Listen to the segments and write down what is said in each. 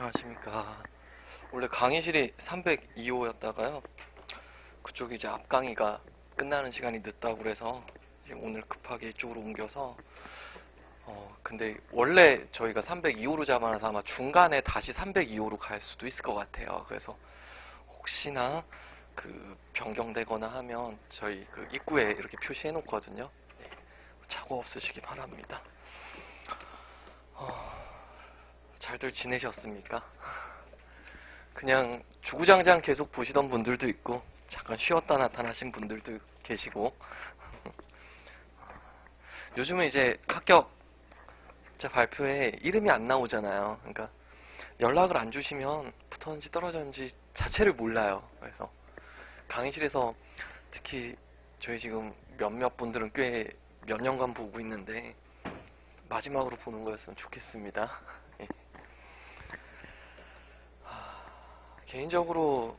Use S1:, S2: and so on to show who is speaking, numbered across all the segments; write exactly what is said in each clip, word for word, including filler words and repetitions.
S1: 안녕하십니까. 원래 강의실이 삼백이 호였다가요. 그쪽이 이제 앞 강의가 끝나는 시간이 늦다고 그래서 이제 오늘 급하게 이쪽으로 옮겨서 어 근데 원래 저희가 삼백이 호로 잡아놔서 아마 중간에 다시 삼백이 호로 갈 수도 있을 것 같아요. 그래서 혹시나 그 변경되거나 하면 저희 그 입구에 이렇게 표시해 놓거든요. 네, 착오 없으시기 바랍니다. 어, 잘들 지내셨습니까? 그냥 주구장창 계속 보시던 분들도 있고 잠깐 쉬었다 나타나신 분들도 계시고 요즘은 이제 합격자 발표에 이름이 안 나오잖아요. 그러니까 연락을 안 주시면 붙었는지 떨어졌는지 자체를 몰라요. 그래서 강의실에서 특히 저희 지금 몇몇 분들은 꽤 몇 년간 보고 있는데 마지막으로 보는 거였으면 좋겠습니다. 예. 개인적으로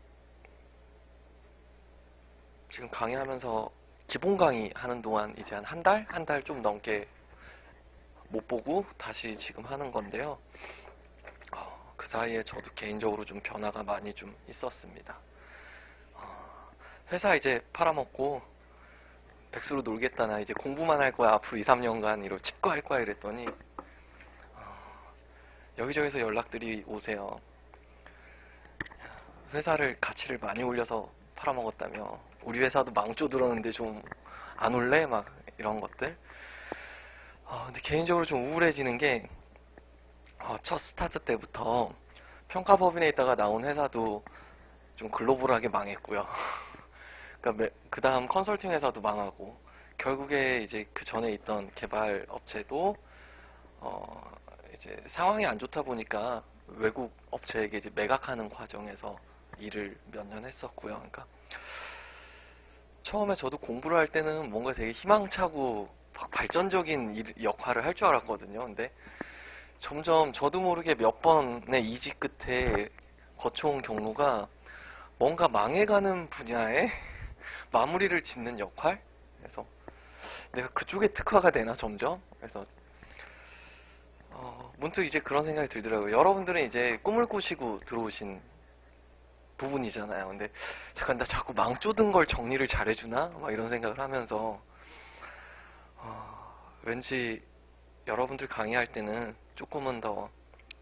S1: 지금 강의하면서 기본 강의 하는 동안 이제 한 한 달? 한 달 좀 넘게 못 보고 다시 지금 하는 건데요. 어, 그 사이에 저도 개인적으로 좀 변화가 많이 좀 있었습니다. 어, 회사 이제 팔아먹고 백수로 놀겠다, 나 이제 공부만 할 거야 앞으로 이, 삼 년간 이러 집과할 거야 이랬더니 어, 여기저기서 연락들이 오세요. 회사를 가치를 많이 올려서 팔아먹었다며, 우리 회사도 망조 들었는데 좀 안 올래? 막 이런 것들. 어, 근데 개인적으로 좀 우울해지는 게, 어, 첫 스타트 때부터 평가법인에 있다가 나온 회사도 좀 글로벌하게 망했고요. 그러니까 그 다음 컨설팅 회사도 망하고, 결국에 이제 그 전에 있던 개발 업체도 어, 이제 상황이 안 좋다 보니까 외국 업체에게 이제 매각하는 과정에서 일을 몇 년 했었고요. 그러니까 처음에 저도 공부를 할 때는 뭔가 되게 희망차고 발전적인 일, 역할을 할 줄 알았거든요. 근데 점점 저도 모르게 몇 번의 이직 끝에 거쳐온 경로가 뭔가 망해가는 분야에 마무리를 짓는 역할? 그래서 내가 그쪽에 특화가 되나 점점? 그래서 어, 문득 이제 그런 생각이 들더라고요. 여러분들은 이제 꿈을 꾸시고 들어오신 부분이잖아요. 근데 잠깐 나 자꾸 망조든 걸 정리를 잘해주나? 막 이런 생각을 하면서 어, 왠지 여러분들 강의할 때는 조금은 더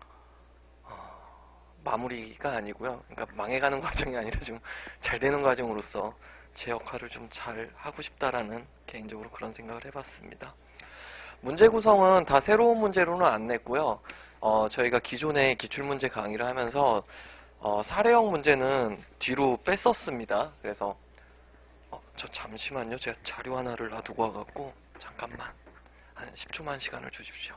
S1: 어, 마무리가 아니고요. 그러니까 망해가는 과정이 아니라 좀 잘 되는 과정으로서 제 역할을 좀 잘 하고 싶다라는 개인적으로 그런 생각을 해봤습니다. 문제 구성은 다 새로운 문제로는 안 냈고요. 어, 저희가 기존에 기출문제 강의를 하면서 어, 사례형 문제는 뒤로 뺐었습니다. 그래서 어, 저 잠시만요. 제가 자료 하나를 놔두고 와갖고 잠깐만 한 십 초만 시간을 주십시오.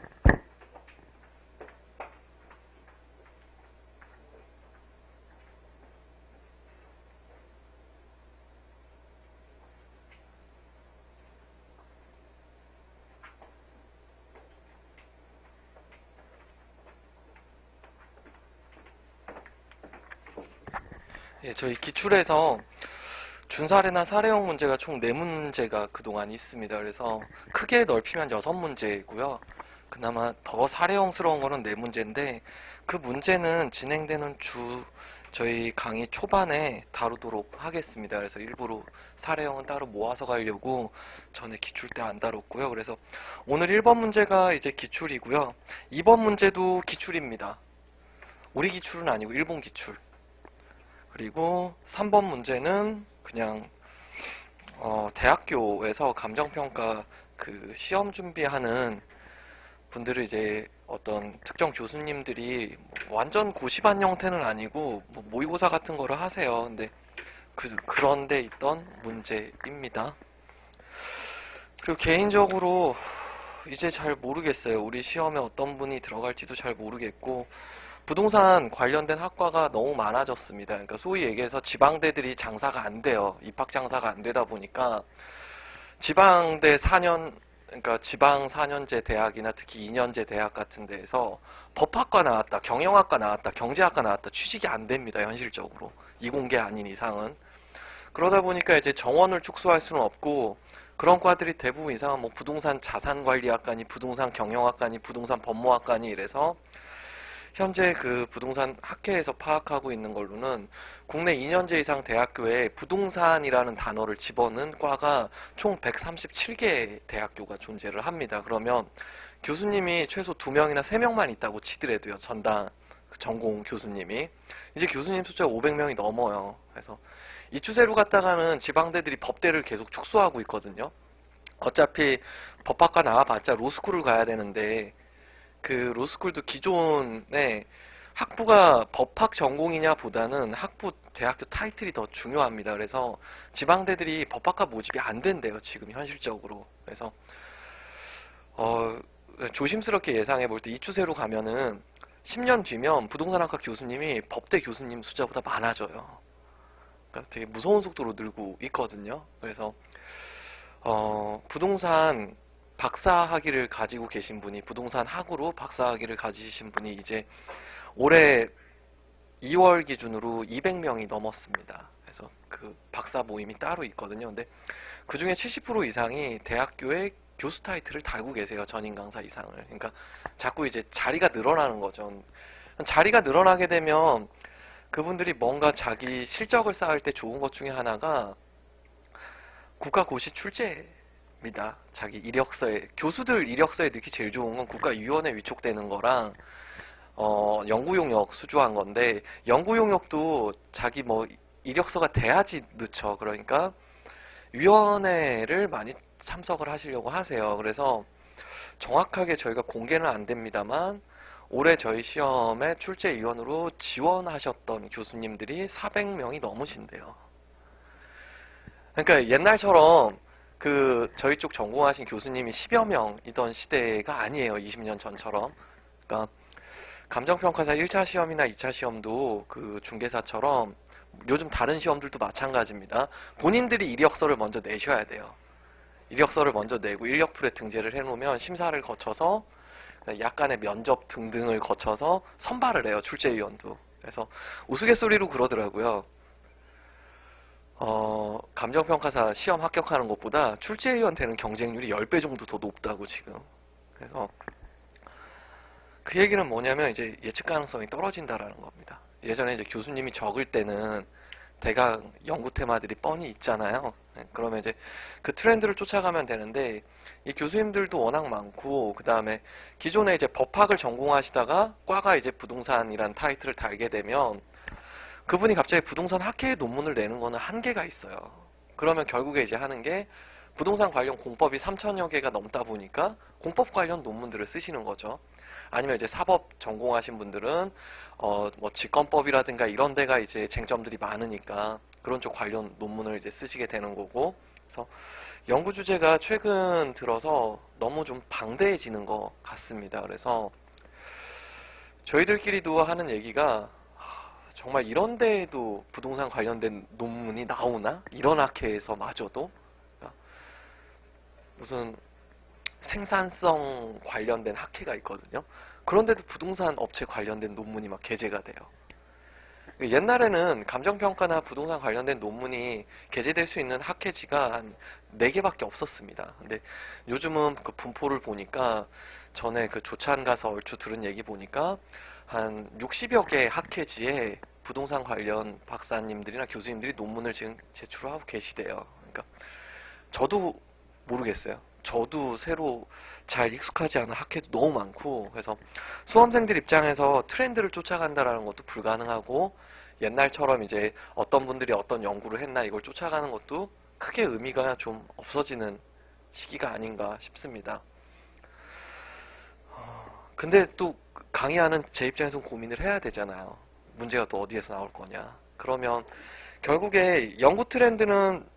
S1: 예, 저희 기출에서 준사례나 사례형 문제가 총 네 문제가 그동안 있습니다. 그래서 크게 넓히면 여섯 문제이고요. 그나마 더 사례형스러운 거는 네 문제인데 그 문제는 진행되는 주 저희 강의 초반에 다루도록 하겠습니다. 그래서 일부러 사례형은 따로 모아서 가려고 전에 기출 때 안 다뤘고요. 그래서 오늘 일 번 문제가 이제 기출이고요. 이 번 문제도 기출입니다. 우리 기출은 아니고 일본 기출. 그리고 삼 번 문제는 그냥 어, 대학교에서 감정평가 그 시험 준비하는 분들을 이제 어떤 특정 교수님들이 뭐 완전 고시반 형태는 아니고 뭐 모의고사 같은 거를 하세요. 근데 그, 그런데 있던 문제입니다. 그리고 개인적으로 이제 잘 모르겠어요. 우리 시험에 어떤 분이 들어갈지도 잘 모르겠고, 부동산 관련된 학과가 너무 많아졌습니다. 그러니까 소위 얘기해서 지방대들이 장사가 안 돼요. 입학 장사가 안 되다 보니까 지방대 사 년, 그러니까 지방 사 년제 대학이나 특히 이 년제 대학 같은 데에서 법학과 나왔다, 경영학과 나왔다, 경제학과 나왔다 취직이 안 됩니다. 현실적으로 이공계 아닌 이상은. 그러다 보니까 이제 정원을 축소할 수는 없고, 그런 과들이 대부분 이상은 뭐 부동산 자산관리학과니 부동산 경영학과니 부동산 법무학과니 이래서 현재 그 부동산 학회에서 파악하고 있는 걸로는 국내 이 년제 이상 대학교에 부동산이라는 단어를 집어넣은 과가 총 백삼십칠 개 대학교가 존재를 합니다. 그러면 교수님이 최소 두 명이나 세 명만 있다고 치더라도요. 전당 전공 교수님이 이제 교수님 숫자가 오백 명이 넘어요. 그래서 이 추세로 갔다가는 지방대들이 법대를 계속 축소하고 있거든요. 어차피 법학과 나와봤자 로스쿨을 가야 되는데 그 로스쿨도 기존에 학부가 법학 전공이냐 보다는 학부 대학교 타이틀이 더 중요합니다. 그래서 지방대들이 법학과 모집이 안 된대요. 지금 현실적으로. 그래서 어, 조심스럽게 예상해 볼 때 이 추세로 가면은 십 년 뒤면 부동산학과 교수님이 법대 교수님 숫자보다 많아져요. 그러니까 되게 무서운 속도로 늘고 있거든요. 그래서 어, 부동산 박사학위를 가지고 계신 분이 부동산 학으로 박사학위를 가지신 분이 이제 올해 이월 기준으로 이백 명이 넘었습니다. 그래서 그 박사 모임이 따로 있거든요. 근데 그 중에 칠십 퍼센트 이상이 대학교에 교수 타이틀을 달고 계세요. 전임 강사 이상을. 그러니까 자꾸 이제 자리가 늘어나는 거죠. 자리가 늘어나게 되면 그분들이 뭔가 자기 실적을 쌓을 때 좋은 것 중에 하나가 국가고시 출제입니다. 자기 이력서에, 교수들 이력서에 넣기 제일 좋은 건 국가위원회 위촉되는 거랑 어, 연구용역 수주한 건데, 연구용역도 자기 뭐 이력서가 돼야지 넣죠. 그러니까 위원회를 많이 참석을 하시려고 하세요. 그래서 정확하게 저희가 공개는 안 됩니다만 올해 저희 시험에 출제위원으로 지원하셨던 교수님들이 사백 명이 넘으신대요. 그러니까 옛날처럼 그 저희 쪽 전공하신 교수님이 십여 명이던 시대가 아니에요. 이십 년 전처럼. 그러니까 감정평가사 일 차 시험이나 이 차 시험도 그 중개사처럼 요즘 다른 시험들도 마찬가지입니다. 본인들이 이력서를 먼저 내셔야 돼요. 이력서를 먼저 내고 인력풀에 등재를 해놓으면 심사를 거쳐서 약간의 면접 등등을 거쳐서 선발을 해요. 출제위원도. 그래서 우스갯소리로 그러더라고요. 어, 감정평가사 시험 합격하는 것보다 출제위원 되는 경쟁률이 십 배 정도 더 높다고 지금. 그래서 그 얘기는 뭐냐면 이제 예측 가능성이 떨어진다라는 겁니다. 예전에 이제 교수님이 적을 때는 대각 연구 테마들이 뻔히 있잖아요. 그러면 이제 그 트렌드를 쫓아가면 되는데 이 교수님들도 워낙 많고 그 다음에 기존에 이제 법학을 전공하시다가 과가 이제 부동산이란 타이틀을 달게 되면 그분이 갑자기 부동산 학회의 논문을 내는 거는 한계가 있어요. 그러면 결국에 이제 하는 게 부동산 관련 공법이 삼천여 개가 넘다 보니까 공법 관련 논문들을 쓰시는 거죠. 아니면 이제 사법 전공하신 분들은 어 뭐 직권법이라든가 이런 데가 이제 쟁점들이 많으니까 그런 쪽 관련 논문을 이제 쓰시게 되는 거고. 그래서 연구 주제가 최근 들어서 너무 좀 방대해지는 것 같습니다. 그래서 저희들끼리도 하는 얘기가 정말 이런 데에도 부동산 관련된 논문이 나오나? 이런 학회에서 마저도 무슨 생산성 관련된 학회가 있거든요. 그런데도 부동산 업체 관련된 논문이 막 게재가 돼요. 옛날에는 감정평가나 부동산 관련된 논문이 게재될 수 있는 학회지가 한 네 개밖에 없었습니다. 근데 요즘은 그 분포를 보니까 전에 그 조찬 가서 얼추 들은 얘기 보니까 한 육십여 개 학회지에 부동산 관련 박사님들이나 교수님들이 논문을 지금 제출하고 계시대요. 그러니까 저도 모르겠어요. 저도 새로 잘 익숙하지 않은 학회도 너무 많고, 그래서 수험생들 입장에서 트렌드를 쫓아간다라는 것도 불가능하고, 옛날처럼 이제 어떤 분들이 어떤 연구를 했나 이걸 쫓아가는 것도 크게 의미가 좀 없어지는 시기가 아닌가 싶습니다. 근데 또 강의하는 제 입장에서는 고민을 해야 되잖아요. 문제가 또 어디에서 나올 거냐. 그러면 결국에 연구 트렌드는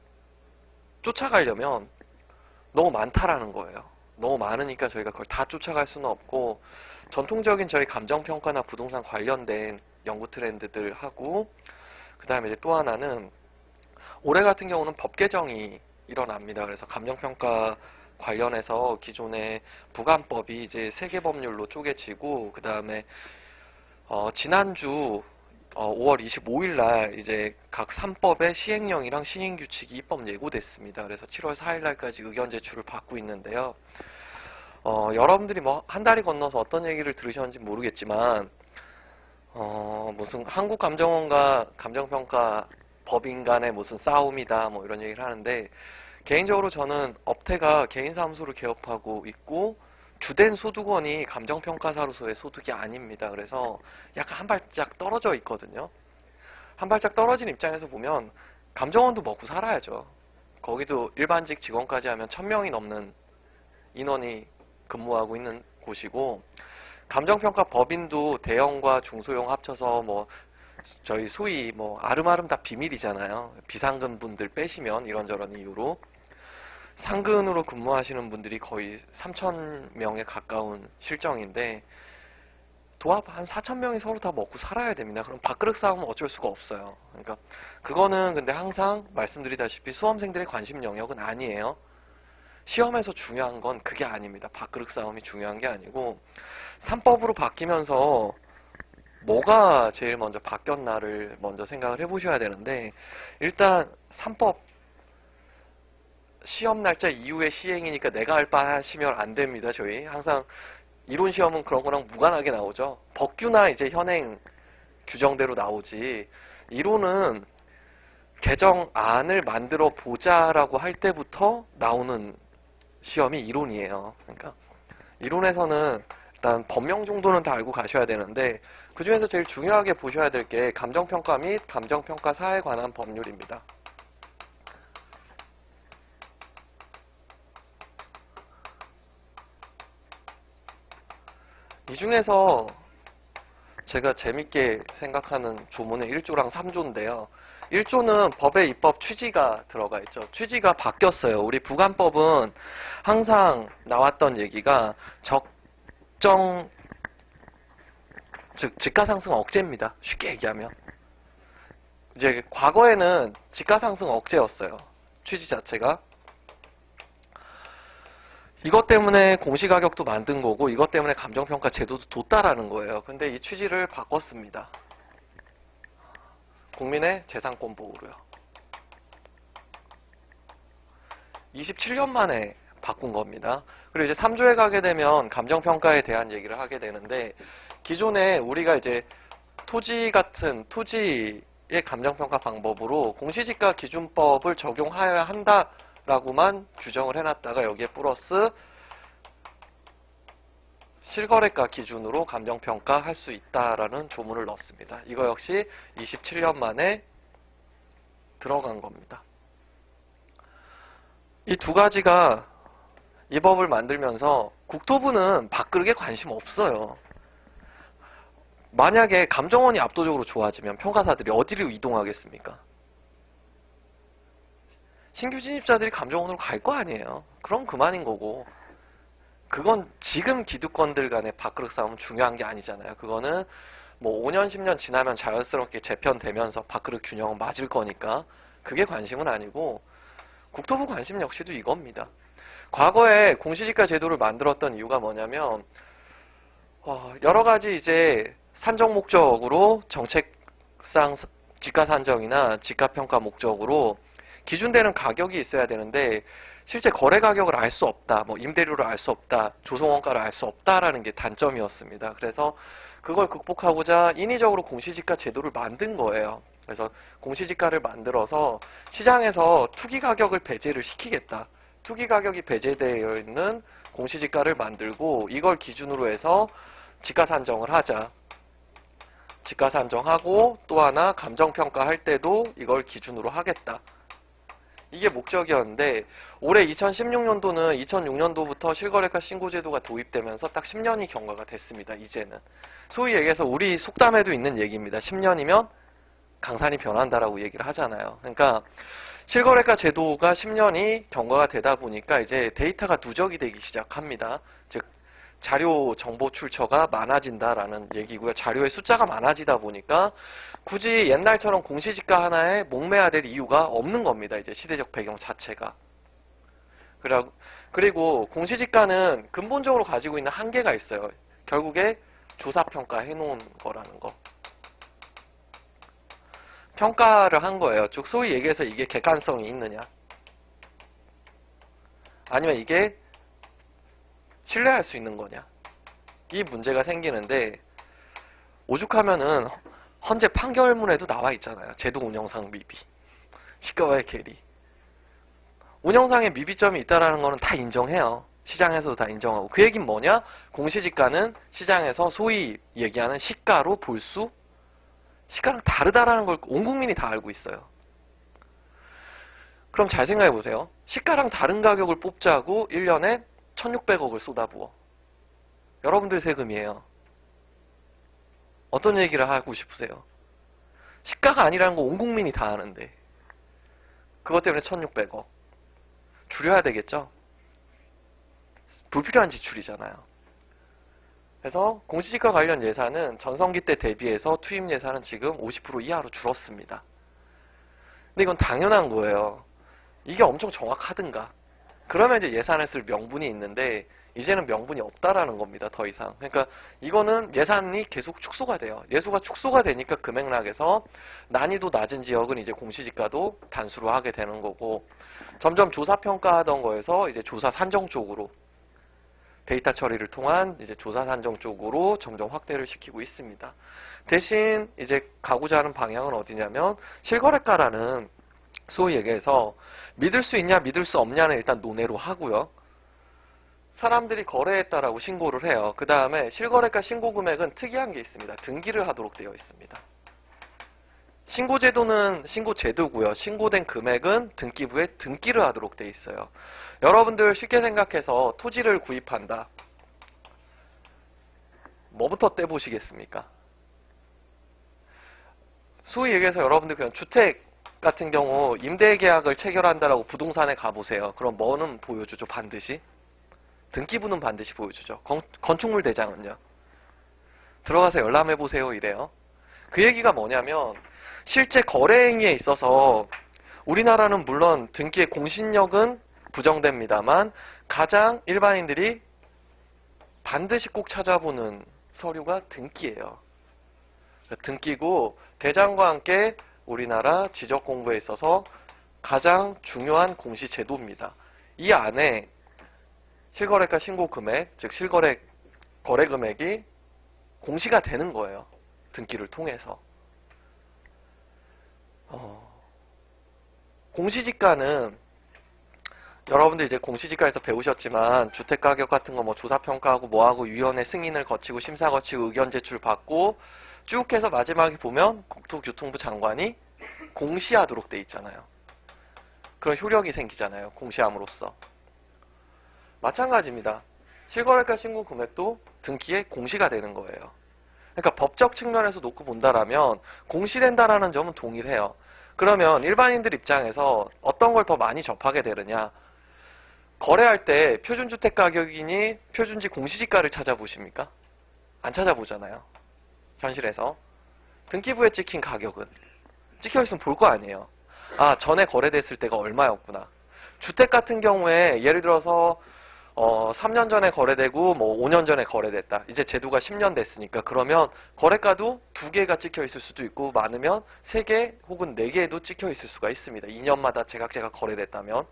S1: 쫓아가려면 너무 많다라는 거예요. 너무 많으니까 저희가 그걸 다 쫓아갈 수는 없고, 전통적인 저희 감정평가나 부동산 관련된 연구 트렌드들 하고, 그 다음에 이제 또 하나는 올해 같은 경우는 법 개정이 일어납니다. 그래서 감정평가 관련해서 기존의 부감법이 이제 세계법률로 쪼개지고, 그 다음에 어, 지난주 어, 오월 이십오일 날 이제 각 삼 법의 시행령이랑 시행규칙이 입법 예고됐습니다. 그래서 칠월 사일 날까지 의견 제출을 받고 있는데요. 어, 여러분들이 뭐 한 다리 건너서 어떤 얘기를 들으셨는지 모르겠지만 어, 무슨 한국감정원과 감정평가 법인 간의 무슨 싸움이다 뭐 이런 얘기를 하는데, 개인적으로 저는 업태가 개인사무소를 개업하고 있고 주된 소득원이 감정평가사로서의 소득이 아닙니다. 그래서 약간 한 발짝 떨어져 있거든요. 한 발짝 떨어진 입장에서 보면 감정원도 먹고 살아야죠. 거기도 일반직 직원까지 하면 천 명이 넘는 인원이 근무하고 있는 곳이고, 감정평가 법인도 대형과 중소형 합쳐서 뭐 저희 소위 뭐 아름아름 다 비밀이잖아요. 비상근 분들 빼시면 이런저런 이유로 상근으로 근무하시는 분들이 거의 삼천 명에 가까운 실정인데, 도합 한 사천 명이 서로 다 먹고 살아야 됩니다. 그럼 밥그릇 싸움은 어쩔 수가 없어요. 그러니까 그거는 근데 항상 말씀드리다시피 수험생들의 관심 영역은 아니에요. 시험에서 중요한 건 그게 아닙니다. 밥그릇 싸움이 중요한 게 아니고, 삼법으로 바뀌면서 뭐가 제일 먼저 바뀌었나를 먼저 생각을 해보셔야 되는데, 일단 삼법 시험 날짜 이후에 시행이니까 내가 할 바 하시면 안 됩니다. 저희 항상 이론 시험은 그런 거랑 무관하게 나오죠. 법규나 이제 현행 규정대로 나오지, 이론은 개정안을 만들어 보자라고 할 때부터 나오는 시험이 이론이에요. 그러니까 이론에서는 일단 법령 정도는 다 알고 가셔야 되는데, 그 중에서 제일 중요하게 보셔야 될 게 감정평가 및 감정평가사에 관한 법률입니다. 이 중에서 제가 재밌게 생각하는 조문은 일 조랑 삼 조인데요. 일 조는 법의 입법 취지가 들어가 있죠. 취지가 바뀌었어요. 우리 부관법은 항상 나왔던 얘기가 적정, 즉 지가상승 억제입니다. 쉽게 얘기하면. 이제 과거에는 지가상승 억제였어요. 취지 자체가. 이것 때문에 공시가격도 만든 거고, 이것 때문에 감정평가 제도도 뒀다라는 거예요. 근데 이 취지를 바꿨습니다. 국민의 재산권 보호로요. 이십칠 년 만에 바꾼 겁니다. 그리고 이제 삼 조에 가게 되면 감정평가에 대한 얘기를 하게 되는데, 기존에 우리가 이제 토지 같은 토지의 감정평가 방법으로 공시지가 기준법을 적용하여야 한다라고만 규정을 해놨다가 여기에 플러스 실거래가 기준으로 감정평가 할 수 있다라는 조문을 넣습니다. 이거 역시 이십칠 년 만에 들어간 겁니다. 이 두 가지가 이 법을 만들면서 국토부는 밥그릇에 관심 없어요. 만약에 감정원이 압도적으로 좋아지면 평가사들이 어디로 이동하겠습니까? 신규 진입자들이 감정원으로 갈 거 아니에요. 그럼 그만인 거고, 그건 지금 기득권들 간의 밥그릇 싸움은 중요한 게 아니잖아요. 그거는 뭐 오 년, 십 년 지나면 자연스럽게 재편되면서 밥그릇 균형은 맞을 거니까 그게 관심은 아니고, 국토부 관심 역시도 이겁니다. 과거에 공시지가 제도를 만들었던 이유가 뭐냐면 어, 여러 가지 이제 산정 목적으로 정책상 지가 산정이나 지가 평가 목적으로 기준되는 가격이 있어야 되는데, 실제 거래 가격을 알 수 없다, 뭐 임대료를 알 수 없다, 조성원가를 알 수 없다라는 게 단점이었습니다. 그래서 그걸 극복하고자 인위적으로 공시지가 제도를 만든 거예요. 그래서 공시지가를 만들어서 시장에서 투기 가격을 배제를 시키겠다. 투기 가격이 배제되어 있는 공시지가를 만들고, 이걸 기준으로 해서 지가 산정을 하자. 지가 산정하고 또 하나 감정평가 할 때도 이걸 기준으로 하겠다. 이게 목적이었는데, 올해 이천십육 년도는 이천육 년도부터 실거래가 신고제도가 도입되면서 딱 십 년이 경과가 됐습니다. 이제는 소위 얘기해서 우리 속담에도 있는 얘기입니다. 십 년이면 강산이 변한다라고 얘기를 하잖아요. 그러니까 실거래가 제도가 십 년이 경과가 되다 보니까 이제 데이터가 누적이 되기 시작합니다. 즉 자료 정보 출처가 많아진다라는 얘기고요. 자료의 숫자가 많아지다 보니까 굳이 옛날처럼 공시지가 하나에 목매야 될 이유가 없는 겁니다. 이제 시대적 배경 자체가. 그리고 공시지가는 근본적으로 가지고 있는 한계가 있어요. 결국에 조사평가 해놓은 거라는 거. 평가를 한 거예요. 즉 소위 얘기해서 이게 객관성이 있느냐, 아니면 이게 신뢰할 수 있는 거냐? 이 문제가 생기는데 오죽하면은 헌재 판결문에도 나와 있잖아요. 제도 운영상 미비, 시가와의 괴리. 운영상에 미비점이 있다라는 거는 다 인정해요. 시장에서도 다 인정하고. 그 얘기는 뭐냐? 공시지가는 시장에서 소위 얘기하는 시가로 볼 수, 시가랑 다르다라는 걸 온 국민이 다 알고 있어요. 그럼 잘 생각해 보세요. 시가랑 다른 가격을 뽑자고 일 년에 천육백억을 쏟아부어. 여러분들 세금이에요. 어떤 얘기를 하고 싶으세요? 시가가 아니라는 거 온 국민이 다 아는데 그것 때문에 천육백억 줄여야 되겠죠? 불필요한 지출이잖아요. 그래서 공시지가 관련 예산은 전성기 때 대비해서 투입 예산은 지금 오십 퍼센트 이하로 줄었습니다. 근데 이건 당연한 거예요. 이게 엄청 정확하든가. 그러면 이제 예산을 쓸 명분이 있는데 이제는 명분이 없다라는 겁니다. 더 이상. 그러니까 이거는 예산이 계속 축소가 돼요. 예수가 축소가 되니까 그 맥락에서 난이도 낮은 지역은 이제 공시지가도 단수로 하게 되는 거고 점점 조사평가하던 거에서 이제 조사 산정 쪽으로 데이터 처리를 통한 이제 조사 산정 쪽으로 점점 확대를 시키고 있습니다. 대신 이제 가고자 하는 방향은 어디냐면 실거래가라는 소위 얘기해서 믿을 수 있냐 믿을 수 없냐는 일단 논외로 하고요. 사람들이 거래했다라고 신고를 해요. 그 다음에 실거래가 신고 금액은 특이한 게 있습니다. 등기를 하도록 되어 있습니다. 신고제도는 신고제도고요. 신고된 금액은 등기부에 등기를 하도록 되어 있어요. 여러분들 쉽게 생각해서 토지를 구입한다. 뭐부터 떼보시겠습니까? 소위 얘기해서 여러분들 그냥 주택 같은 경우 임대계약을 체결한다라고 부동산에 가보세요. 그럼 뭐는 보여주죠? 반드시? 등기부는 반드시 보여주죠. 건, 건축물 대장은요. 들어가서 열람해보세요 이래요. 그 얘기가 뭐냐면 실제 거래 행위에 있어서 우리나라는 물론 등기의 공신력은 부정됩니다만 가장 일반인들이 반드시 꼭 찾아보는 서류가 등기예요. 등기고 대장과 함께 우리나라 지적 공부에 있어서 가장 중요한 공시 제도입니다. 이 안에 실거래가 신고 금액, 즉 실거래 거래 금액이 공시가 되는 거예요. 등기를 통해서. 어, 공시지가는 여러분들 이제 공시지가에서 배우셨지만 주택가격 같은 거 뭐 조사평가하고 뭐하고 위원회 승인을 거치고 심사 거치고 의견 제출 받고 쭉 해서 마지막에 보면 국토교통부 장관이 공시하도록 돼 있잖아요. 그런 효력이 생기잖아요. 공시함으로써. 마찬가지입니다. 실거래가 신고 금액도 등기에 공시가 되는 거예요. 그러니까 법적 측면에서 놓고 본다라면 공시된다라는 점은 동일해요. 그러면 일반인들 입장에서 어떤 걸 더 많이 접하게 되느냐. 거래할 때 표준주택 가격이니 표준지 공시지가를 찾아보십니까? 안 찾아보잖아요. 현실에서. 등기부에 찍힌 가격은 찍혀있으면 볼 거 아니에요. 아, 전에 거래됐을 때가 얼마였구나. 주택 같은 경우에 예를 들어서 어, 삼 년 전에 거래되고 뭐 오 년 전에 거래됐다. 이제 제도가 십 년 됐으니까 그러면 거래가도 두 개가 찍혀 있을 수도 있고 많으면 세 개 혹은 네 개도 찍혀 있을 수가 있습니다. 이 년마다 제각제각 거래됐다면.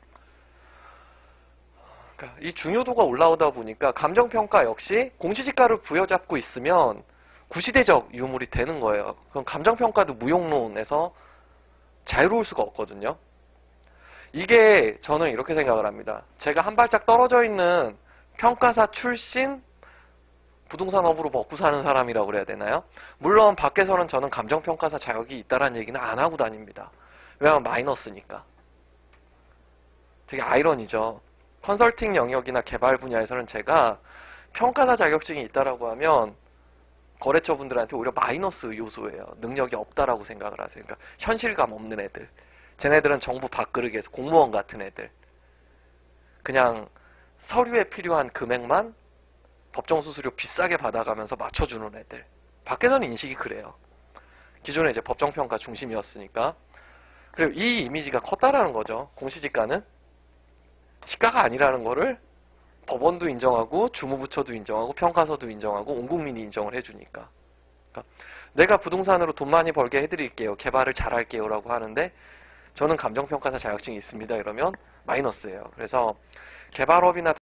S1: 그러니까 이 중요도가 올라오다 보니까 감정평가 역시 공시지가를 부여잡고 있으면 구시대적 유물이 되는 거예요. 그럼 감정평가도 무용론에서 자유로울 수가 없거든요. 이게 저는 이렇게 생각을 합니다. 제가 한 발짝 떨어져 있는 평가사 출신 부동산업으로 먹고 사는 사람이라고 그래야 되나요? 물론 밖에서는 저는 감정평가사 자격이 있다는 얘기는 안 하고 다닙니다. 왜냐하면 마이너스니까. 되게 아이러니죠. 컨설팅 영역이나 개발 분야에서는 제가 평가사 자격증이 있다라고 하면 거래처분들한테 오히려 마이너스 요소예요. 능력이 없다라고 생각을 하세요. 그러니까 현실감 없는 애들. 쟤네들은 정부 밥그릇에서 공무원 같은 애들. 그냥 서류에 필요한 금액만 법정수수료 비싸게 받아가면서 맞춰주는 애들. 밖에서는 인식이 그래요. 기존에 이제 법정평가 중심이었으니까. 그리고 이 이미지가 컸다라는 거죠. 공시지가는 시가가 아니라는 거를 법원도 인정하고 주무부처도 인정하고 평가서도 인정하고 온 국민이 인정을 해주니까. 그러니까 내가 부동산으로 돈 많이 벌게 해드릴게요. 개발을 잘할게요. 라고 하는데 저는 감정평가사 자격증이 있습니다. 이러면 마이너스예요. 그래서 개발업이나